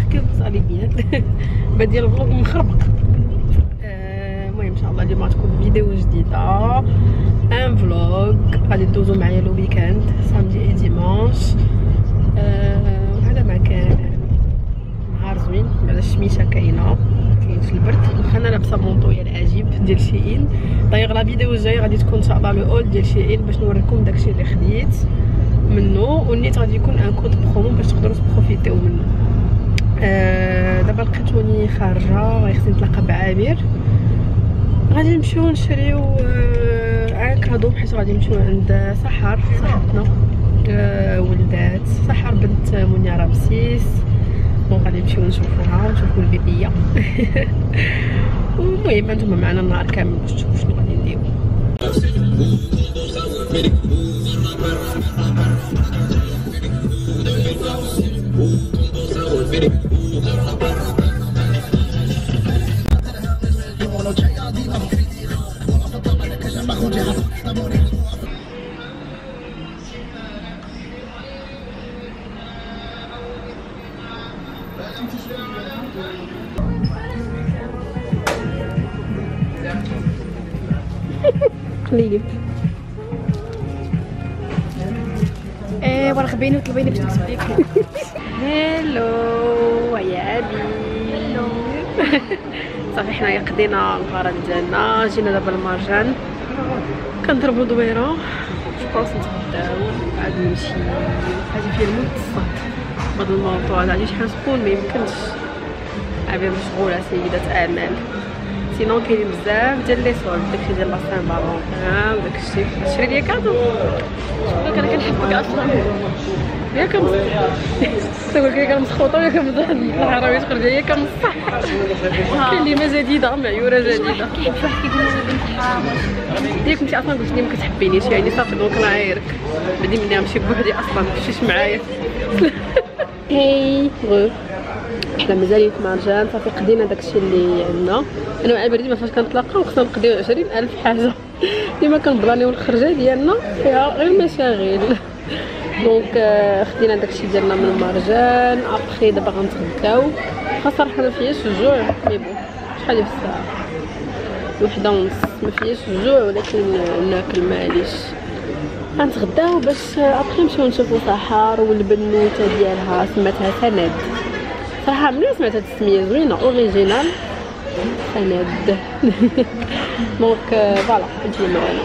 نحكي صالحين بعد ديال الفلوق مخربق. المهم ان شاء الله اليوم غتكون فيديو جديده، ان فلوق غادي ندوزو معايا لو ويكاند سامدي اي ديمانش. وهذا ما كان نهار زوين على الشميشه كاينه كاينش البرد، واخا انا لابسه مونطويا العجيب ديال شيئين. دايوغ لا فيديو الجايه غادي تكون ان شاء الله لو اول ديال شيئين باش نوريكم داكشي اللي خديت منه، والنيت غادي يكون ان كود برومو باش تقدروا تبروفيتيو منه. دابا لقيتوني خارجه غيخصني نتلاقى بعامر، غادي نمشيو نشريو كادو حيت غادي نمشيو عند سحر صاحبتنا ولدات سحر بنت منيا رمسيس. دونك غادي نمشيو نشوفوها ونشوفو البيبيه المهم انتما معنا النهار كامل باش تشوفوا شنو غادي نديرو. قليلي ورا خبيني وطلبيني باش نكتب ليك. هلو يا ابي. هلو. صافي حنايا قضينا الغرض ديالنا، جينا دابا المرجان كنضربو دويره جوبونس نتغداو عاد نمشي. هادي فيها الموت الصاد بهاد الموضوع هادي شحال شكون ميمكنش عبيه مشغوله سيدة اعمال. سينون كاينين بزاف ديال لي سولد داكشي ديال لا سان بالونطان وداكشي. شري ليا كادو شوفك انا كنحبك اصلا ياك تقول لك كنمسخوطه ولا كنمزح العربيه تخرج ليا كنصح. كاين لي ما جديده معيوره جديده كيحب واحد كيقول لي بنت حرام ياك انت اصلا قلت لي ما كتحبينيش يعني صافي دونك نعايرك بدي مني نمشي بوحدي اصلا متمشيش معايا. هاي حنا مازال مرجان صافي قدينا داكشي اللي عندنا. انا مع البريد ما فاش كنتلاقاو خصنا نقضيو 20,000 حاجه ديما كنبلانيو الخرجه ديالنا فيها غير مشاغل. دونك خدينا داكشي ديالنا من المرجان. ابخي دابا غنتغداو واخا صراحه ما فياش الجوع مي بون شحال في الساعه 1:30 ما فياش الجوع ولكن ناكل معليش. غنتغداو باش ابخي نمشيو نشوفو سحر والبنوته ديالها سماتها سند. صراحه ملي سمعت هاد السميه زوينه اوريجينال سند. دونك فوالا تجي معانا.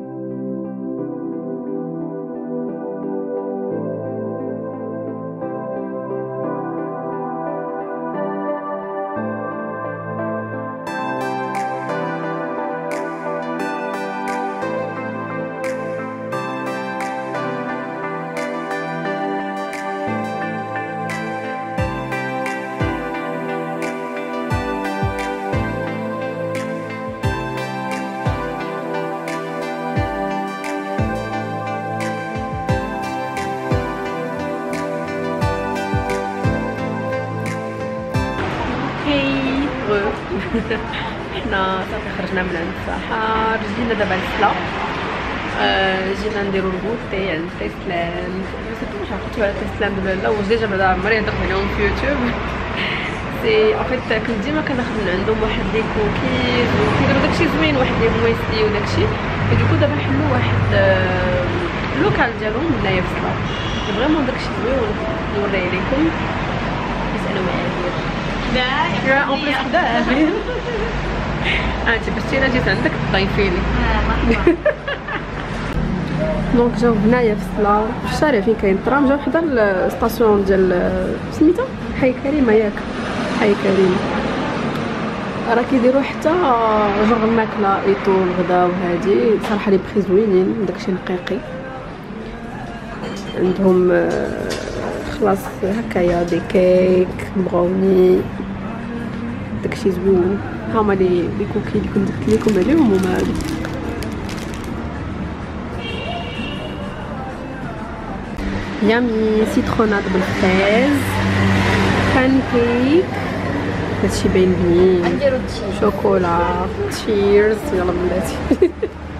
حنا صافي خرجنا من عند سحر جينا دابا لسلا. جينا نديرو الغوتي عند تيسلام. واش عرفتو على تيسلام ولا لا؟ واش ديجا بعدا عمري هضرت عليهم في يوتيوب. سي ان فيت كنت ديما كناخذ من عندهم واحد لي كوكيز وكيديروا داكشي زوين واحد لي مويسي وداكشي. وديكو دابا حلو واحد اللوكال ديالهم هنايا في سلا فريمون داكشي زوين نوريه لكم. بس انا معايا لا اون بليس خدا انت باش تينا جيت عندك تضيفيني. دونك جاو هنايا في الصلا في الشارع فين كاين الترام، جاو حدا الستاسيون ديال سميتو حي كريمه ياك حي كريمه. راه كيديروا حتى جوغ الماكله ايطو الغدا وهادي صراحه لي بخي زوينين داكشي نقيقي عندهم. خلاص هكايا دي كيك براوني داكشي زوين. هما لي كوكي اللي كنت قلت لكم عليهم هما هادو. يامي سيترونات بالفريز بان كيك هادشي باين بنين شوكولا تشيرز يلا بلاتي.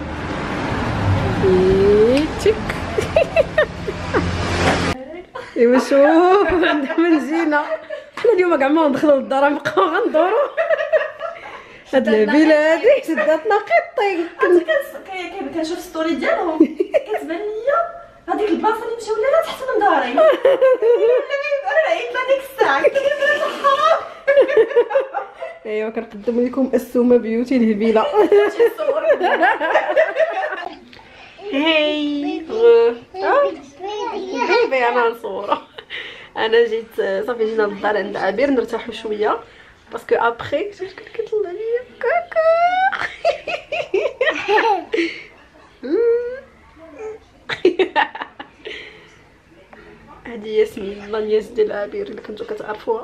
تيك ايوا شوف عندها من زينه حنا اليوم كاع ما ندخلوا للدار نبقاو غندورو. هاد العبيله هادي شداتنا قطي. كنشوف ستوري ديالهم كتبان ليا هذيك البلاصه اللي مشاو لها تحت من داري. انا عيطت هذيك الساعه قلت لها ايوا كنقدم لكم السومه بيوتي الهبيله. هاي بيبي انا نصوره. انا جيت صافي جينا للدار عند عبير نرتاحوا شويه باسكو ابخي شفت كيطلع ليا كاكا. هادي ياسمين لانياس ديال عبير اللي كنتو كتعرفوها.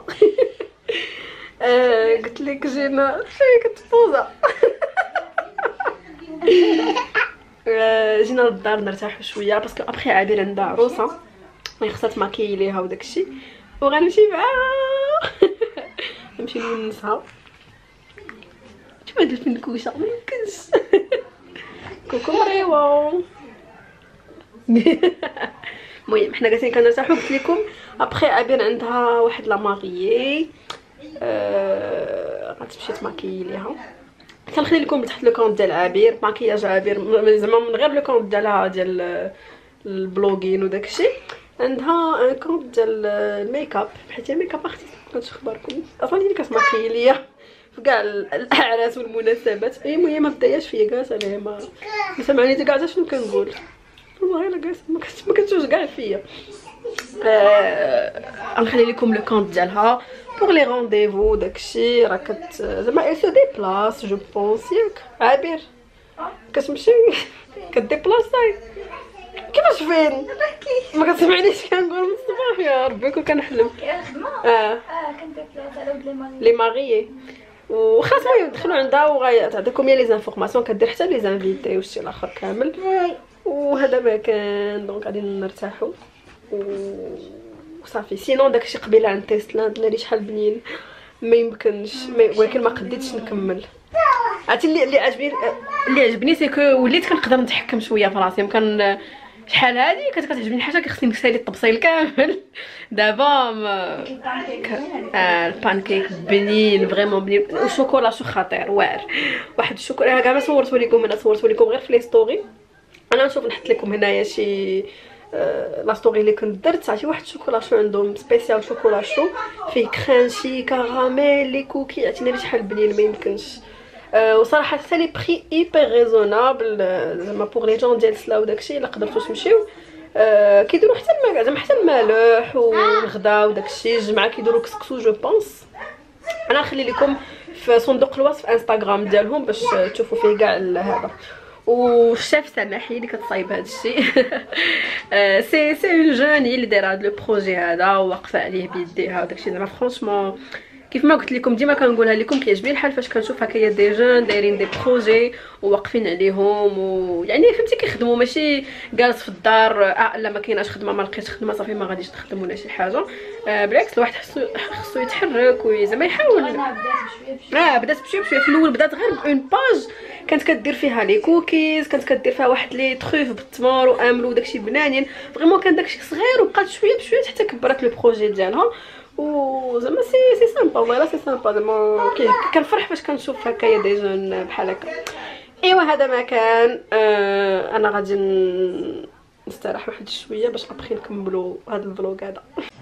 قلت لك جينا شي كتبوزا. جينا للدار نرتاحوا شويه باسكو ابخي عبير عندها عروسه خصها تماكي ليها وداكشي وغنمشي معاها. نمشي نونسها. شوف هاد الفنكوشه ميمكنش. كوكو مريوه. المهم حنا جالسين كنرتاحوا. قلت لكم ابخي عبير عندها واحد لا ماريي غتمشي تماكي ليها. كنخلي لكم تحت لو كونط ديال عبير ماكياج عبير زعما من غير لو كونط ديالها ديال البلوغين وداكشي. عندها ان كونط ديال الميك اب حيت هي ميك اب ارتيست. كنتش اخباركم اصلا هي اللي كتماكي ليا في كاع الاعراس والمناسبات. المهم ما بداياش فيا كاع انا ما سمعني كاع حتى شنو كنقول والله الا كاع ما كتشوفش كاع فيا. غنخلي لكم لو كونط ديالها بوغ لي رونديفو داكشي. راه زعما اي سو ديبلاس جو بونس ياك عبير كتمشي كديبلاصاي. كيفاش فين ما كتسمعنيش كنقول من الصباح يا ربي كون كنحلم. كنديبلاص على ولد لي ماريي وخاص المهم دخلوا عندها وغتعطيكم لي زانفورماسيون كدير حتى لي زانفيتي وشتي الاخر كامل. وهذا ما كان دونك غادي نرتاحوا وصافي. سينون داكشي قبيله عند تيستلاند ناري شحال بنين ما يمكنش ولكن ما قديتش نكمل. عرفتي اللي عجبني سيكو وليت كنقدر نتحكم شويه في راسي. كان شحال هادي كانت كتعجبني حاجه كيخصني نكسالي الطبسيل كامل. دابا البانكيك بنين فريمون بنين والشوكولا شو خطير واعر. واحد الشوكولا كاع ما صورته لكم انا صورته لكم غير في لي ستوري. انا نشوف نحط لكم هنايا شي لا ستوري اللي كنت درت. عرفتي واحد الشوكولا شو عندهم سبيسيال شوكولا شو فيه كرانشي كراميل لي كوكي. عرفتي شحال بنين ما يمكنش. وصراحه حتى لي بري ايبر ريزونابل زعما بوغ لي جون ديال سلا وداكشي الا قدرتو تمشيو. كيديروا حتى زعما حتى المالح والغدا وداكشي الجمعه كيديروا كسكسو جو بونس. انا نخلي لكم في صندوق الوصف انستغرام ديالهم باش تشوفوا فيه كاع هذا. والشيف سماحي اللي كتصايب هذا الشيء. سي اون جون هي اللي دايره هذا لو بروجي هذا وواقفه عليه بيديها وداكشي. زعما فرونشمون كيف ما قلت لكم ديما كنقولها لكم كيعجبني الحال فاش كنشوف هكايا دي جون دايرين دي بروجي وواقفين عليهم ويعني فهمتي كيخدموا ماشي جالس في الدار لا ما كايناش خدمه ما لقيتش خدمه صافي ما غاديش نخدم ولا شي حاجه. بالعكس الواحد خصو يتحرك وزعما يحاول. بدات بشويه بشويه. في الاول بدات غير اون باج كانت كدير فيها لي كوكيز كانت كدير فيها واحد لي تروف بالتمر وامل وداكشي بنانين فريمون كان داكشي صغير وبقات شويه بشويه حتى كبرت لو بروجي ديالها. وزعما سي سامبا والله لا سي سامبا زعما كنفرح فاش كنشوف هكايا دي جون بحال هكا. ايوا هذا ما كان. انا غادي نستراح واحد شويه باش ابخي نكملوا هذا الفلوق هذا.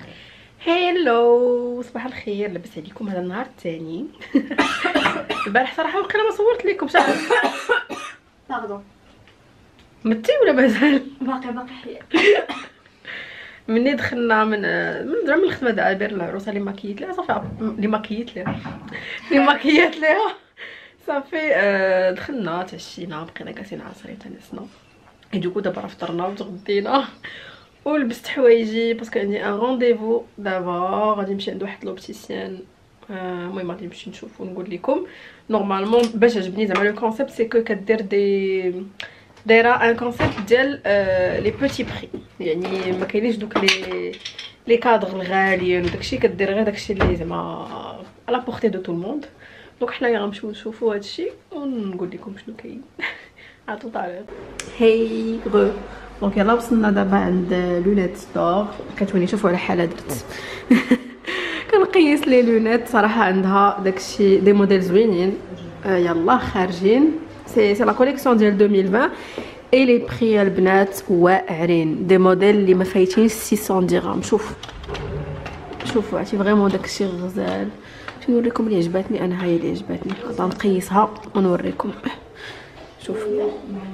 هيلو صباح الخير لاباس عليكم. هذا النهار الثاني. البارح صراحه وقيلا ما صورت لكم شحال. باردون متي ولا مازال باقي حيه. مني دخلنا من الخدمه ديال عبير العروسه اللي ماكيت ليها صافي اللي ماكيات ليها صافي. دخلنا تعشينا بقينا جالسين عصرين تنسنا دوكو دابا راه فطرنا وتغدينا ولبست حوايجي باسكو عندي ان رونديفو دابا غادي نمشي عند واحد لوبتيسيان. المهم غادي نمشي نشوف ونقول لكم. نورمالمون باش عجبني زعما لو كونسيبت سيكو كدير دايره ان كونسيبت ديال لي بوتي بري يعني ما كاينينش دوك لي كادر الغاليين وداكشي كدير غير داكشي اللي زعما على بورتي دو تو الموند. دونك حنايا غنمشيو نشوفوا هادشي ونقول لكم شنو كاين. عطو طالع هاي غو. دونك يلا وصلنا دابا عند لولات ستور كتوني شوفوا على حاله درت. نقيس لي لونيت صراحه عندها داكشي دي موديل زوينين. يلا خارجين سي لا كوليكسيون ديال 2020 اي لي بري البنات واعرين دي موديل اللي ما فايتينش 600 درهم. شوفوا عرفتي فريمون داكشي غزال. نوريكم اللي عجبتني انا، هاي اللي عجبتني غادي نقيسها ونوريكم. شوفوا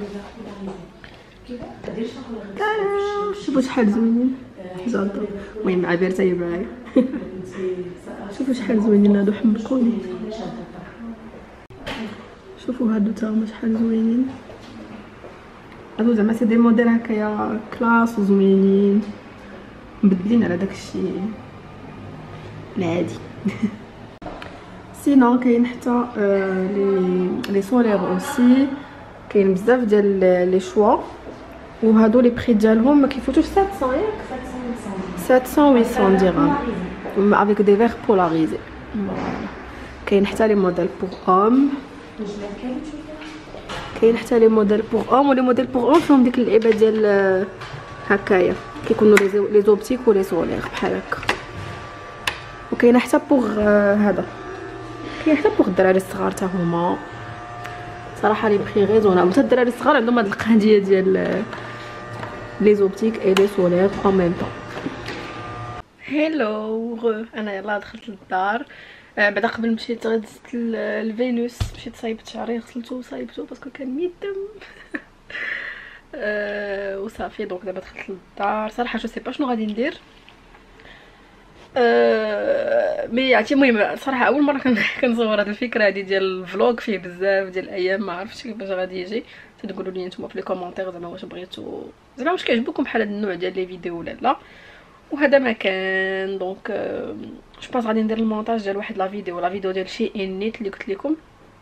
شوفوا شحال زوينين زادو. المهم عبير تاهي معايا. شوفوا شحال زوينين هادو حمقوني. شوفوا هادو تا هما شحال زوينين. هادو زعما سي دي موديل هكايا كلاس وزوينين مبدلين على داكشي العادي. سينون كاين حتى لي سولير اوسي، كاين بزاف ديال لي شوا. وهادو لي بري ديالهم ما كيفوتوش 700 ياك 700 800 درهم افيك دي فيغ بولاريزي. كاين حتى لي موديل بور اوم، كاين حتى لي موديل بور اوم. ولي موديل بور اوم فيهم ديك اللعيبه ديال هكايا كيكونوا لي زوبتيك ولي سولير بحال هكا. وكاينه حتى بور هذا، كاين حتى بور الدراري الصغار حتى هما صراحه لي بري ريزونابل. حتى الدراري الصغار عندهم هاد القضيه ديال لي زوبتيك اي لي سولير ان ميم طون. هيلو انا يلا دخلت للدار. بعدا قبل مشيت غدزت الفينوس، مشيت صايبت شعري غسلته وصايبته باسكو كان ميدم. وصافي دونك دابا دخلت للدار. صراحه جو سي با شنو غادي ندير. مي عرفتي المهم صراحه اول مره كنصور هاد الفكره هادي ديال الفلوغ فيه بزاف ديال الايام، ما عرفتش كيفاش غادي يجي. تقولوا لي نتوما في لي كومونتير زعما واش بغيتو زعما واش كيعجبكم بحال هاد النوع ديال لي فيديو ولا لا. وهذا ما كان دونك جو بونس غادي ندير المونتاج ديال واحد لا فيديو ديال شي نيت اللي قلت لكم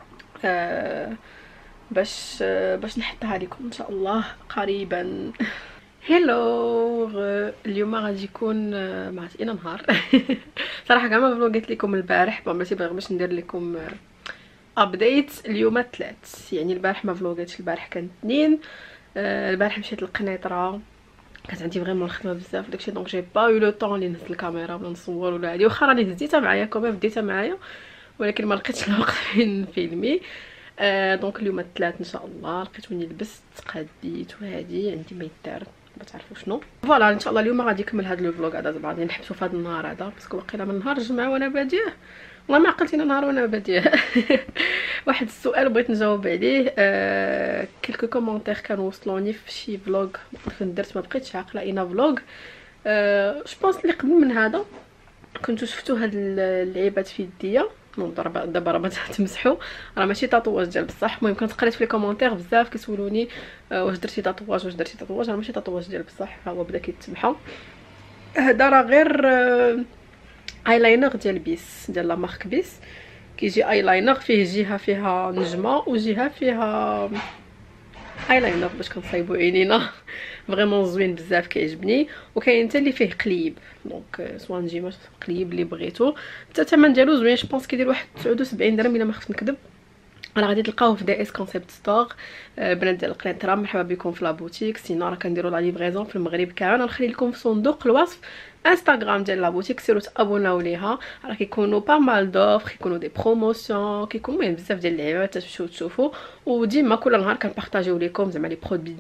باش نحطها لكم ان شاء الله قريبا. هيلو اليوم غادي يكون ما عرفت اين نهار. صراحه كاع ما فلوغيت لكم البارح بغيتي باش ندير لكم ابديت. اليوم الثلاث يعني البارح ما فلوغيتش، البارح كان اثنين. البارح مشيت للقنيطره، كانت عندي فريمون الخدمه بزاف داكشي دونك جي با يو لو طون لي نهز الكاميرا ولا نصور ولا هادي. واخا راني هزيتها معايا كوميم ديتها معايا ولكن ما لقيتش الوقت فين نفيلمي. دونك اليوم الثلاث ان شاء الله لقيتوني لبست قديت وهادي عندي ما يدار ما تعرفوا شنو. فوالا ان شاء الله اليوم غادي نكمل هذا الفلوغ هذا زعما غادي نحبسوا في هذا النهار هذا باسكو واقيلا من نهار الجمعه وانا باديه والله ما عقلتينا نهار وانا باديه. واحد السؤال بغيت نجاوب عليه. كلكو كومونتير كانوا وصلوني في شي فلوغ كنت درت ما بقيتش عاقله اين فلوغ. جو بونس اللي قبل من هذا كنتو شفتوا هاد اللعيبات في يديا دابا راه تمسحوا راه ماشي تاتواج ديال بصح. المهم كنت قريت في لي كومونتير بزاف كيسولوني واش درتي تاتواج راه ماشي تاتواج ديال بصح، ها هو بدا كيتسمحوا. هذا راه غير ايلاينر ديال بيس ديال لا مارك بيس. كيجي ايلاينر فيه جهه فيها نجمه وجهه فيها ايلاينر باش كنصايبوا عينينا. فريمون زوين بزاف كيعجبني. وكاين حتى اللي فيه قليب دونك سوا نجيمه قليب اللي بغيتو. حتى الثمن ديالو زوين، جو بونس كيدير واحد 79 درهم الا ما خفت نكذب. راه غادي تلقاوه في دي اس كونسيبت ستور. بنات ديال القنيطره مرحبا بكم في لا بوتيك. سينو راه كنديروا لا ليفريزون في المغرب كامل. غنخلي لكم في صندوق الوصف انستغرام ديال لا بوتيك، سيروا تابوناو ليها. راه كيكونوا با مال دوفر، كيكونوا دي بروموسيون، كيكونوا المهم بزاف ديال اللعيبات تمشيو تشوفوا. وديما كل نهار كنبارطاجيو لكم زعما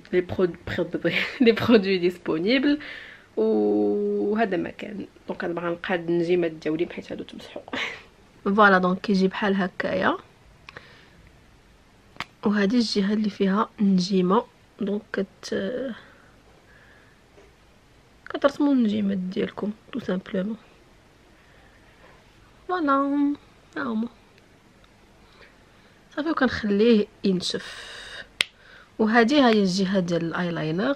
لي برودوي ديسپونيبل. وهذا ما كان دونك انا باغا نلقى هاد النجيمات ديالي بحيث هادو تمسحوا. فوالا دونك كيجي بحال هكايا. وهذه الجهه اللي فيها نجيمه دونك كترسموا النجيمات ديالكم تو سامبلومون. فوالا ها هما صافي وكنخليه ينشف. وهذه هي الجهه ديال الايلاينر.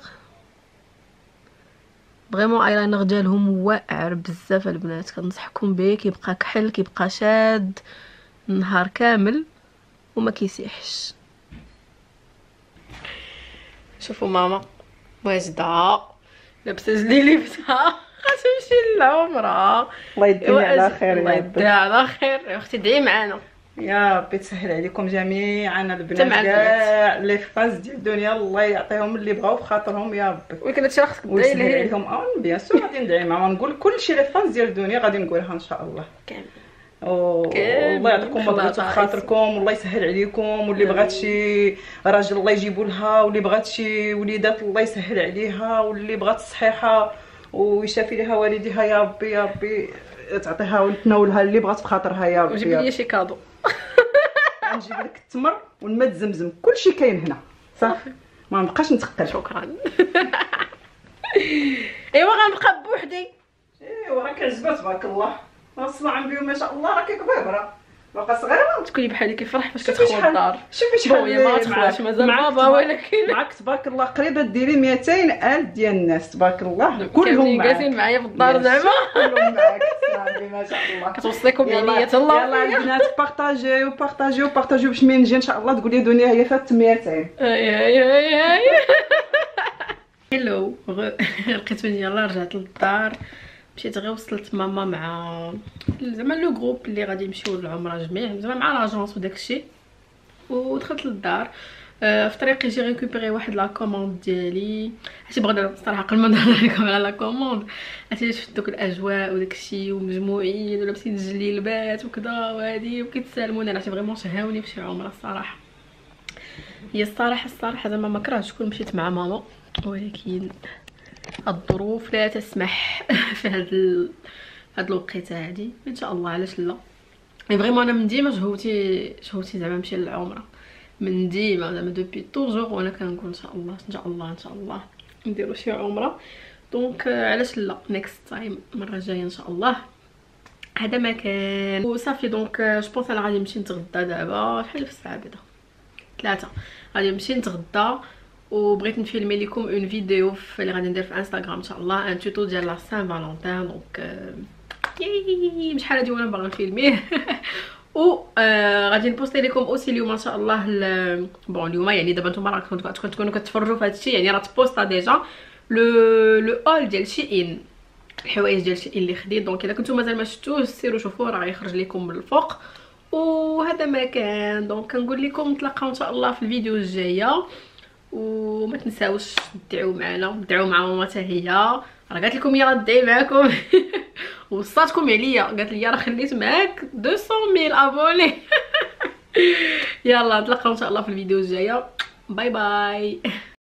فريمون ايلاينر ديالهم واعر بزاف البنات، كنصحكم به. كيبقى كحل كيبقى شاد النهار كامل وما كيسيحش. شوفوا ماما واجده لابسه جليلبتها غتمشي للعمره. الله يديها على خير الله يديها على خير يا اختي. دعي معانا يا ربي تسهل عليكم جميعا البنات تمام كاع لي فاز ديال الدنيا، الله يعطيهم اللي بغاو في خاطرهم يا ربي، ولكن هادشي راه خصك تدعي ويسهل ليه عليهم. بيان سور غادي ندعي معاهم، نقول كلشي لي فاز ديال الدنيا غادي نقولها ان شاء الله. كامل. والله يعطيكم مبروك في خاطركم، والله يسهل عليكم، واللي بغات شي راجل الله يجيبوا لها، واللي بغات شي وليدات الله يسهل عليها، واللي بغات صحيحه ويشافي لها والديها يا ربي، يا ربي تعطيها وتناولها اللي بغات في خاطرها يا ربي. وجيب لي شي كادو. نجيب لك التمر والماء الزمزم، كلشي كاين هنا صافي، ما نبقاش نتقل. شكرا. ايوا غنبقى بوحدي. ايوا راك عجبات تبارك الله، اصلا عم بيو ما شاء الله راكي كبيره باقا صغيره. تكوني بحالي كيفرح فاش شوفي كتخوى شحال- الدار. شوفي شحال هي ما تخواش مازال بابا، ولكن معاك تبارك الله قريبه ديري 200,000 ديال الناس تبارك الله، كلهم معاك جالسين معايا في الدار زعما. كلهم معاك صافي ما شاء الله. كتوصيكم عليا تهلاو يلا فيا. البنات بارطاجيو باش ملي نجي ان شاء الله تقولي دنيا هي فات 200. اي هلو. لقيتوني يلا رجعت للدار، مشيت غير وصلت ماما مع زعما لو جروب اللي غادي يمشيو للعمره جميع زعما مع لاجونس وداكشي، ودخلت للدار. في طريقي جي ريكوبيري واحد لا كوموند ديالي، حيت بغيت الصراحه قبل ما نهضر لكم على لا كوموند عرفتي شفت دوك الاجواء وداكشي ومجموعين ولابسين الجليلبات وكذا وهادي وكيتسالموني، عرفتي فريمون شهاوني في شي عمره الصراحه. هي الصراحه زعما ما كرهتش كون مشيت مع ماما، ولكن الظروف لا تسمح في هاد الوقيته هادي. ان شاء الله علاش لا، فريمون انا من ديما شهوتي زعما نمشي للعمره، من ديما زعما دوبي توجور وانا كنقول ان شاء الله ان شاء الله ان شاء الله نديرو شي عمره. دونك علاش لا، نيكست تايم المره الجايه ان شاء الله. هذا ما كان وصافي. دونك جو بونس انا غادي نمشي نتغدى دابا، شحال في الساعه بعدا 3 غادي نمشي نتغدى، وبغيت نفيلمي لكم اون فيديو اللي غادي ندير في انستغرام ان شاء الله، ان توتو ديال لا سان فالونتين. دونك ياي شحال هادي وانا باغا نفيلميه. و غادي نبوستي لكم اوسي اليوم ان شاء الله بون اليوم يعني دابا نتوما راكم تكونوا كتفرجوا في هادشي، يعني راه تبوستا ديجا لو اول ديال شي الحوايج ديال شي اللي خديت. دونك الا كنتو مازال ما شفتوش سيروا شوفوه راه غيخرج لكم من الفوق. وهذا ما كان. دونك كنقول لكم نتلاقاو ان شاء الله في الفيديو الجايه، وما تنساوش تدعوا معنا، تدعوا مع ماما حتى هي، راه قالت لكم يلا ندعي معكم. وصاتكم عليا قالت لي راه خليت معاك 200,000 ابوني. يلا نتلاقاو ان شاء الله في الفيديو الجايه. باي باي.